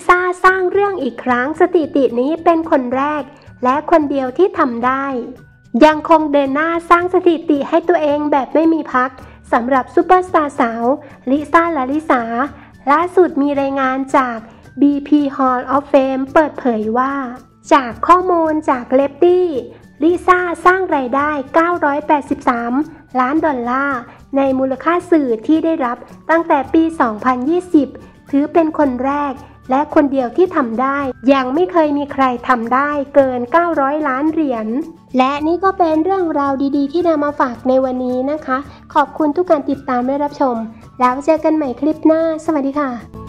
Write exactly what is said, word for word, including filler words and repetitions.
ซ่าสร้างเรื่องอีกครั้งสถิตินี้เป็นคนแรกและคนเดียวที่ทำได้ยังคงเดินหน้าสร้างสถิติให้ตัวเองแบบไม่มีพักสำหรับซุปเปอร์สตาร์สาวลิซ่าลาลิสาล่าสุดมีรายงานจาก บี พี Hall of Fame เปิดเผยว่าจากข้อมูลจากเลฟตี้ลิซ่าสร้างรายได้เก้าร้อยแปดสิบสามล้านดอลลาร์ในมูลค่าสื่อที่ได้รับตั้งแต่ปี สองพันยี่สิบ ถือเป็นคนแรกและคนเดียวที่ทำได้ยังไม่เคยมีใครทำได้เกินเก้าร้อยล้านเหรียญและนี่ก็เป็นเรื่องราวดีๆที่นำมาฝากในวันนี้นะคะขอบคุณทุกการติดตามและรับชมแล้วเจอกันใหม่คลิปหน้าสวัสดีค่ะ